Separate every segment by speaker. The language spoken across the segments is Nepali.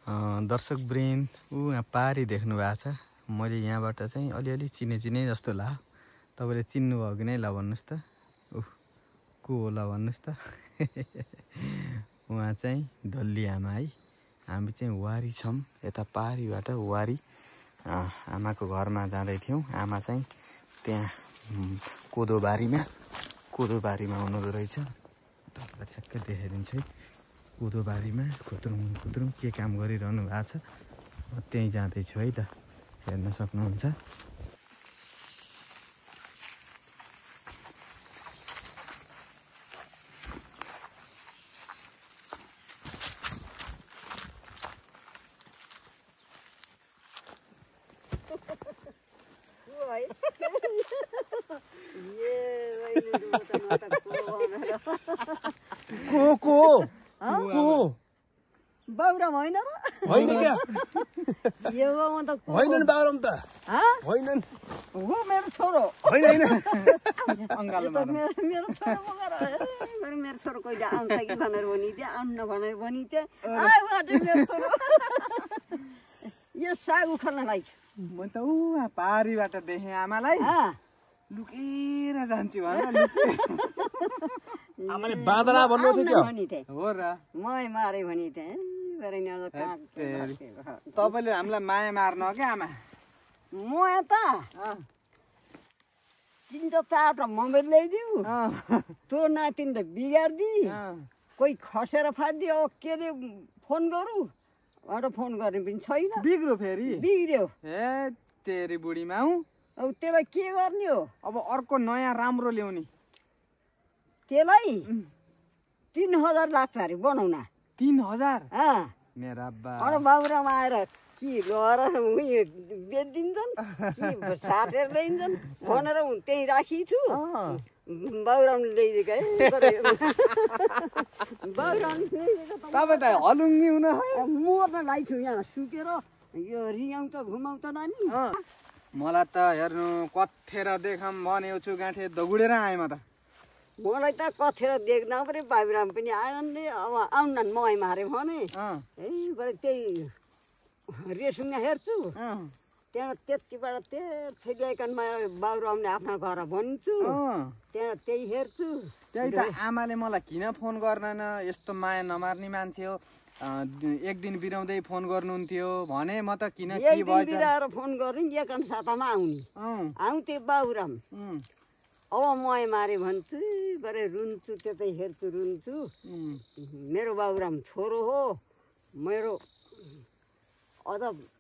Speaker 1: दर्शक वृन्द यहाँ पारी देख्नु भएको छ। मैले यहाँबाट चाहिँ अलिअलि चिने जस्तो लाग्यो। तपाईँले चिन्नुभयो कि नै ल भन्नुहोस् त। को होला भन्नुहोस् त। उहाँ चाहिँ डल्ली आमा है। हामी चाहिँ वारी छौँ यता पारीबाट वारी आमाको घरमा जाँदै थियौँ। आमा चाहिँ त्यहाँ कोदोबारीमा हुनुहुँदो रहेछ। तपाईँलाई ठ्याक्कै देखाइदिन्छु है। कोदोबारीमा खुत्रुङ के काम गरिरहनु भएको छ। म त्यहीँ जाँदैछु है त, हेर्न सक्नुहुन्छ।
Speaker 2: बाउराम होइन र?
Speaker 3: होइन क्या,
Speaker 2: यो त
Speaker 3: होइनन् बाउराम त होइनन्।
Speaker 2: हो मेरो छोरो
Speaker 3: होइन
Speaker 2: मेरो छोरो बोकेर मेरो छोरो कहिले आउँछ कि भनेर भनिदिए, आउनु भनेर भनिदिए। मेरो छोरो यो साग उखाल्नलाई
Speaker 4: म त पारीबाट देखेँ आमालाई लुकेर जान्छु भनेर
Speaker 3: आमाले बाँदरा भन्नुहुन्थ्यो
Speaker 2: भनिथे।
Speaker 4: हो र
Speaker 2: मै मारे भनिथे।
Speaker 4: तपाईँले हामीलाई माया मार्नु हो क्या आमा?
Speaker 2: म यता तिनवटा चारवटा मोबाइल ल्याइदिउ, त्यो नातिन त बिगारिदि, कोही खसेर फालिदियो। अब के अरे फोन गरौँ भनेर फोन गर्ने पनि छैन।
Speaker 4: बिग्रो फेरि
Speaker 2: बिग्रियो।
Speaker 4: ए तेरी बुढीमा हौ।
Speaker 2: अब त्यसलाई के गर्ने हो?
Speaker 4: अब अर्को नयाँ राम्रो ल्याउने।
Speaker 2: त्यसलाई 3000 लाग्छ अरे बनाउन।
Speaker 4: 3000? मेरा बा
Speaker 2: अरू बाबुरामा आएर के गरेर उयो बेचिदिन्छन् कि साटेर ल्याइन्छन् भनेर त्यहीँ राखिछु। बाबुरामले ल्याइदिएको है। बाबुरामले ल्याइदिएको
Speaker 4: तपाईँ त हलुङ्गी हुन
Speaker 2: मर्न लाइछु यहाँ सुकेर। यो रियाउँछ घुमाउँछ नानी।
Speaker 4: मलाई त हेर्नु कथेर देखम भनेको छु, गाँठे दगुडेर आएँ म त।
Speaker 2: मलाई त कथेर देख्दा पऱ्यो। बाबुराम पनि आएन नि। अब आउन मही मारे भने बरु त्यही रेसुङ्गा हेर्छु। त्यहाँ त्यतिबाट त्यही ल्याइकनमा बाबुरामले आफ्ना घर भनिन्छु। त्यहाँ त्यही हेर्छु।
Speaker 4: त्यही त आमाले मलाई किन फोन गर्दैन, यस्तो माया नमार्ने मान्छे हो, एक दिन बिराउँदै फोन गर्नुहुन्थ्यो भने म त किन के भयो
Speaker 2: बिराएर फोन गर्ने एकान सातामा आउने आउँथे बाबुराम। अब मही मारे भन्छु बरे रुन्छु, त्यतै हेर्छु रुन्छु। मेरो बाबुराम छोरो हो। मेरो अझ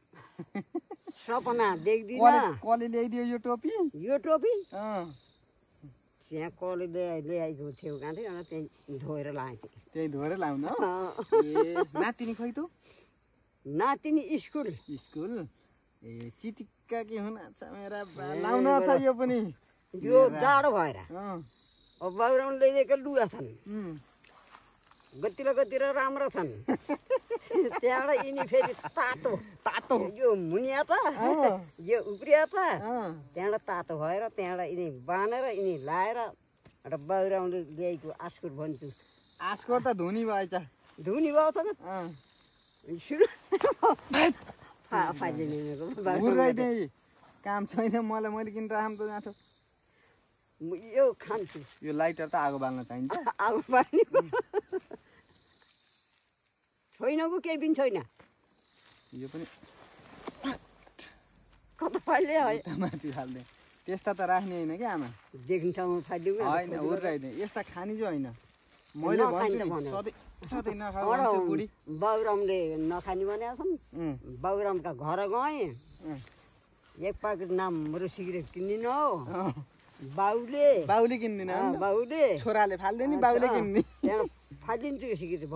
Speaker 2: सपना देख्दिनँ।
Speaker 4: कसले ल्याइदियो यो टोपी?
Speaker 2: यो टोपी त्यहाँ कसले ल्याएको थियो गाँठे, अन्त त्यही धोएर लाएको।
Speaker 4: त्यही धोएर लाउनु? नातिनी खै त?
Speaker 2: नातिनी स्कुल।
Speaker 4: ए चिटिक्का के हुन मेरा लाउन छ यो पनि।
Speaker 2: यो जाडो भएर अब बाबुरामले ल्याइदिएका लुगा छन्, गतिर राम्रो छन्। त्यहाँबाट यिनी फेरि तातो यो मुनिया त यो उब्रिया त त्यहाँबाट तातो भएर त्यहाँबाट यिनी बाँधेर यिनी लाएर एउटा बाबुरामले ल्याएको आस्कुर भन्छु।
Speaker 4: आस्कुर त धुनी भएछ।
Speaker 2: धुनी भयो त सुरु
Speaker 4: काम छैन मलाई, मैले किन राम त जाँथो।
Speaker 2: यो खान्छु।
Speaker 4: यो लाइटर त आगो बाल्न चाहिन्छ।
Speaker 2: आगो बाल्ने छैन पो, केही पनि छैन।
Speaker 4: यो पनि
Speaker 2: कता फाल्यो
Speaker 4: माथि फाल्ने त्यस्ता त राख्ने होइन क्या आमा।
Speaker 2: देख्ने ठाउँमा फाल्यो
Speaker 4: होइन, हुर्काइदिएँ यस्ता खाने चाहिँ होइन। मैले सधैँ नखाऊ बुढी।
Speaker 2: बाबुरामले नखाने भनेका छन्। बाबुरामका घर गएँ, एक पाकेट राम्रो सिगरेट किनिदिनु हो। बाउले किन्दिन,
Speaker 4: बाउले छोराले फाल्दैन नि, बाउले किन्ने।
Speaker 2: त्यहाँ फालिदिन्छु यो सिगरेट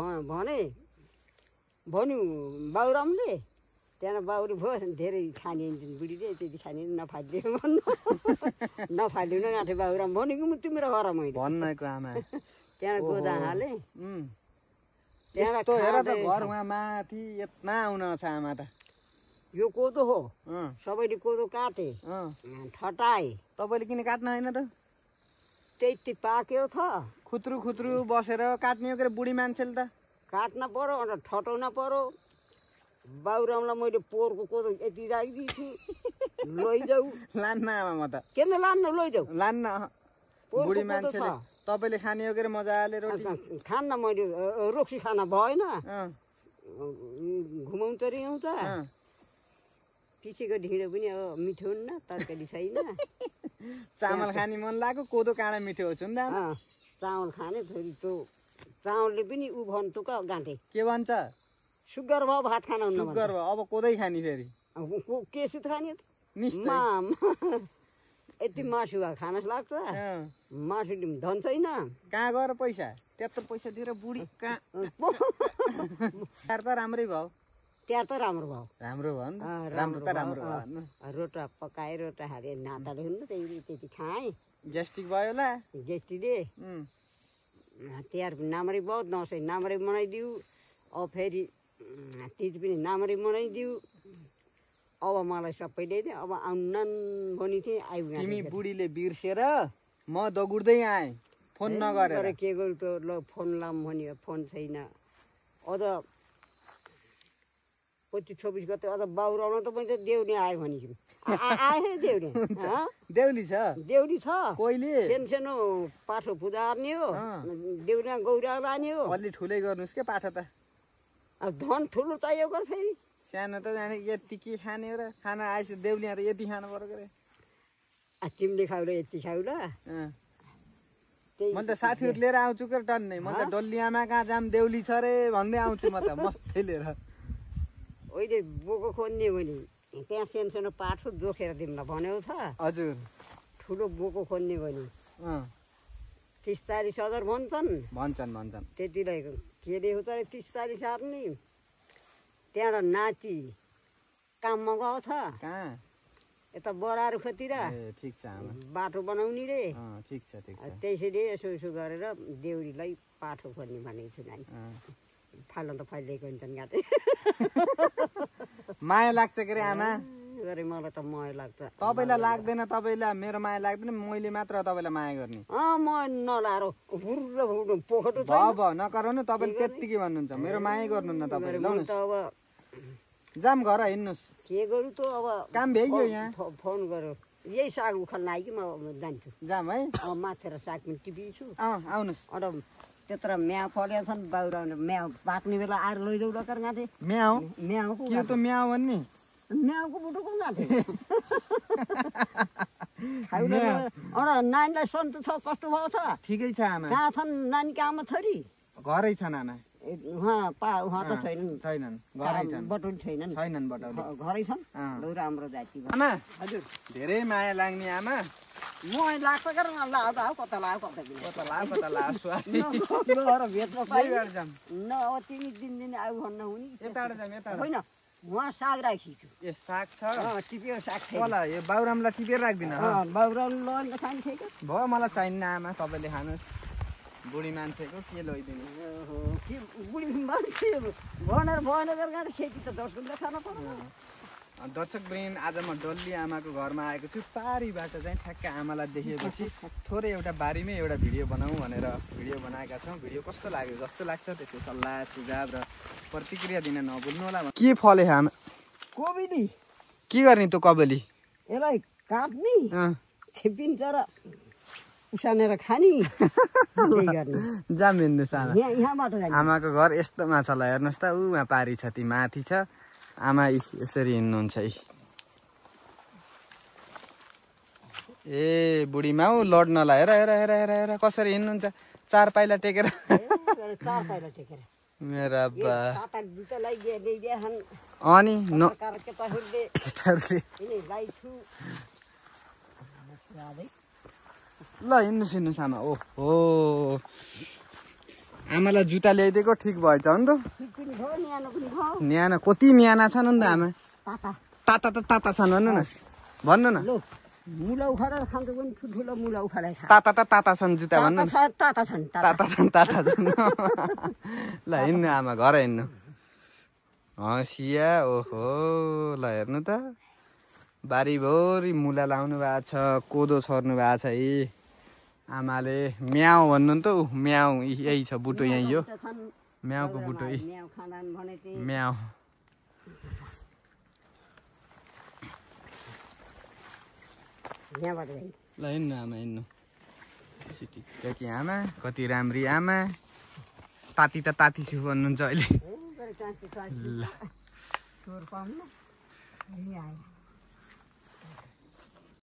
Speaker 2: भन्यो बाबुरामले। त्यहाँ बाउले भयो धेरै खाने बुढीले, त्यति खाने नफालिदियो भन्नु। नफालिदिनु गाँठे बाबुराम भनेको म तिम्रो घर मैले
Speaker 4: भन्नको आमा।
Speaker 2: त्यहाँ गोदा हाले।
Speaker 4: त्यहाँ हेर त घर उहाँ माथि यत्ना आउन छ आमा त।
Speaker 2: यो कोदो हो, सबैले कोदो काटे ठटाए।
Speaker 4: तपाईँले किन काट्न होइन त?
Speaker 2: त्यति पाक्यो छ।
Speaker 4: खुत्रु बसेर काट्ने हो के बुढी मान्छेले त?
Speaker 2: काट्न पर्यो अन्त ठटाउन पर्यो। बाबुरामलाई मैले पोहोरको कोदो यति राखिदिन्छु लैजाऊ
Speaker 4: लान्न आमा म त
Speaker 2: किन लान्न लैजाऊ
Speaker 4: लान्न
Speaker 2: पोहोरको
Speaker 4: बुढी
Speaker 2: कोदो
Speaker 4: मान्छेले
Speaker 2: छ।
Speaker 4: तपाईँले खाने हो के अरे मजाले रोटी
Speaker 2: खान्न मैले रोक्सी खाना भएन
Speaker 4: अँ,
Speaker 2: घुमाउनु त रिआउँछ
Speaker 4: अँ।
Speaker 2: पिछेको ढिँडो पनि अब मिठो हुन्न तरकारी छैन
Speaker 4: चामल खाने मन लाग्यो कोदो काँडा मिठो होस् नि त आमा।
Speaker 2: चामल खाने फेरि त्यो चामलले पनि ऊ भन्छु का गाँठे
Speaker 4: के भन्छ
Speaker 2: सुगर भयो भात खान हुन्न
Speaker 4: सुगर भयो अब कोदै खाने फेरि
Speaker 2: के सुत खाने
Speaker 4: निश्चय
Speaker 2: यति मासु भए खान लाग्छ
Speaker 4: अँ।
Speaker 2: मासु धन छैन
Speaker 4: कहाँ गएर पैसा त्यत्रो पैसा दिएर बुढी कहाँ त राम्रै भयो
Speaker 2: त्यहाँ त राम्रो भयो
Speaker 4: राम्रो भयो नि
Speaker 2: अँ,
Speaker 4: राम्रो त राम्रो
Speaker 2: भयो,
Speaker 4: भयो
Speaker 2: अँ। रोटा पकाए रोटा हाले नाताले हुनु त्यति खाएँ
Speaker 4: ग्यास्ट्रिक भयो होला
Speaker 2: गेस्टीले
Speaker 4: उम्,
Speaker 2: तिहार नामरी बहुत दसैँ नामरी मनाइदियो अब फेरि तिज पनि नामरी मनाइदियो अब मलाई सबैले नै अब आउनन् भनी थिएँ
Speaker 4: तिमी
Speaker 2: आइपुग्यो
Speaker 4: बुढीले बिर्सेर म दगुर्दै आएँ फोन नगरेर
Speaker 2: के गर्नु त ल फोन लाम भन्यो फोन छैन अझ 25-26 गते अझ बाहुराउन त मैले देउनी आयो भनेको आए देउनी
Speaker 4: देउली छ
Speaker 2: देउनी छ
Speaker 4: कोहीले
Speaker 2: सानो पाठो पूजा गर्ने हो देउना गौरा लाने हो
Speaker 4: अलि ठुलै गर्नुहोस् के पाठो त
Speaker 2: अब धन ठुलो चाहियो कर फेरि
Speaker 4: सानो त जाने यति के खाने हो र खाना आएछ देउलिया त यति खानु पर्यो के
Speaker 2: तिमीले खाउला यति खाउला
Speaker 4: अरे
Speaker 2: त्यही
Speaker 4: म त साथीहरू लिएर आउँछु के टन्नै म त डल्लियामा कहाँ जाम देउली छ रे भन्दै आउँछु म त मस्तै लिएर
Speaker 2: अहिले बोको खोज्ने भने त्यहाँ सानो पाठो जोखेर दिउँला भनेको छ
Speaker 4: हजुर
Speaker 2: ठुलो बोको खोज्ने भने
Speaker 4: अँ
Speaker 2: 30-40 हजार भन्छन्
Speaker 4: भन्छन् भन्छन्
Speaker 2: त्यतिलाई के दिएको त 30-40 हजार नि त्यहाँबाट नाति काममा गएको छ
Speaker 4: कहाँ
Speaker 2: यता बराहरू खोतिर
Speaker 4: ए ठिक छ आमा
Speaker 2: बाटो बनाउने रे
Speaker 4: अँ ठिक छ ठिक छ
Speaker 2: त्यसैले यसो गरेर देउरीलाई पाठो खोज्ने भनेको छु नानी
Speaker 4: अँ।
Speaker 2: फाल्न त फालिदिएको हुन्छन् गाते
Speaker 4: माया लाग्छ के रे आमा
Speaker 2: गरे मलाई त माया लाग्छ
Speaker 4: तपाईँलाई लाग्दैन तपाईँलाई मेरो माया लाग्दैन मैले मात्र तपाईँलाई माया गर्ने
Speaker 2: म नलाएर हुर्र पोखटो छ
Speaker 4: भयो भयो नगराउनु तपाईँले त्यत्तिकै भन्नुहुन्छ मेरो माया गर्नुहुन्न तपाईँले
Speaker 2: मैले त अब
Speaker 4: जाम घर हिँड्नुहोस्
Speaker 2: के गरौँ त अब
Speaker 4: काम भ्याइयो यहाँ
Speaker 2: फोन गर्यो यही साग उखाल्न आयो कि म जान्छु
Speaker 4: जाम है
Speaker 2: अब माथेर साग पनि टिपिन्छु
Speaker 4: अँ आउनुहोस्
Speaker 2: अन्त त्यत्र म्याउ फलेको छ नि बाहुराउने म्याउ पाक्ने बेला आएर लैजाउ लकर गाँथे
Speaker 4: म्याउ
Speaker 2: म्याउको
Speaker 4: के त म्याउ भन्ने
Speaker 2: म्याउको बुटोको गाँथे नानीलाई सन्त छ कस्तो भएको छ
Speaker 4: ठिकै छ आमा
Speaker 2: कहाँ छन् नानीको आमा छोरी
Speaker 4: घरै छन् आमा
Speaker 2: उहाँ त छैनन्
Speaker 4: छैनन् घरै छन्
Speaker 2: बटुल छैनन्
Speaker 4: छैनन् बटाउले
Speaker 2: घरै छन्
Speaker 4: अँ।
Speaker 2: लौ राम्रो जाति
Speaker 4: आमा
Speaker 2: हजुर
Speaker 4: धेरै माया लाग्ने आमा
Speaker 2: म लाग्छ गरेर लाग्यो कता लाग्यो
Speaker 4: कता ला स्वाद
Speaker 2: गएर भेट्न पाइयो
Speaker 4: जाम
Speaker 2: न अब तिमी दिन आऊ भन्न हुने
Speaker 4: यताबाट जाम यताबाट
Speaker 2: होइन उहाँ साग राखिछु
Speaker 4: ए साग छ
Speaker 2: टिपेर साग
Speaker 4: होला यो बाउरामलाई टिपेर राख्दिन
Speaker 2: बाउराउनु लैन खाने थियो
Speaker 4: भयो मलाई चाहिन्न आमा तपाईँले खानुहोस् बुढी मान्छेको के लैदिनु
Speaker 2: कि बुढी मान्छे भनेर गरेर खेती त 10 गुणा खान पर्यो
Speaker 4: दर्शकवृन्द आज म डल्ली आमाको घरमा आएको छु पारीबाट चाहिँ ठ्याक्क आमालाई देखेपछि थोरै एउटा बारीमै एउटा भिडियो बनाऊँ भनेर भिडियो बनाएका छौँ भिडियो कस्तो लाग्यो जस्तो लाग्छ त्यसको सल्लाह सुझाव र प्रतिक्रिया दिन नभुल्नु होला के फले आमा
Speaker 2: कोबी
Speaker 4: के गर्ने त कबली
Speaker 2: यसलाई काट्ने छिपिन्छ र उसानेर खाने
Speaker 4: जाम हिँड्नुहोस् आमा
Speaker 2: यहाँबाट
Speaker 4: आमाको घर यस्तोमा छ ल हेर्नुहोस् त उमा पारी छ ती माथि छ आमा यसरी हिँड्नुहुन्छ है ए बुढीमा हौ लड्नला हेर हेर हेर हेर हेर कसरी हिँड्नुहुन्छ 4 पाइला टेकेर
Speaker 2: 4 पाइला टेकेर
Speaker 4: मेरा बा अनि ल हिँड्नुहोस् आमा ओहो आमालाई जुत्ता ल्याइदिएको ठिक भएछ नि त न्याना कति न्याना छन् नि त आमा ताता त ताता छन् भन्नु न
Speaker 2: मुला उखालेर खान्छ पनि ठुल्ठुलो मुला उखालेर
Speaker 4: ताता त ताता छन् जुत्ता भन्नु न
Speaker 2: ताता छन्
Speaker 4: ताता छन् ल हिँड्नु आमा घर हिँड्नु हँसिया ओहो ल हेर्नु त बारीभरि मुला लाउनु भएको छ कोदो छर्नु भएको छ है आमाले म्याउ भन्नु नि त म्याउ यही छ बुटो यही हो म्याउको बुटो म्याउ
Speaker 2: यहाँबाट जाने
Speaker 1: ल हिँड्नु आमा हिँड्नु सिटिक्की आमा कति राम्री आमा ताती त ताती छु भन्नुहुन्छ अहिले
Speaker 2: छोर पाउनु आयो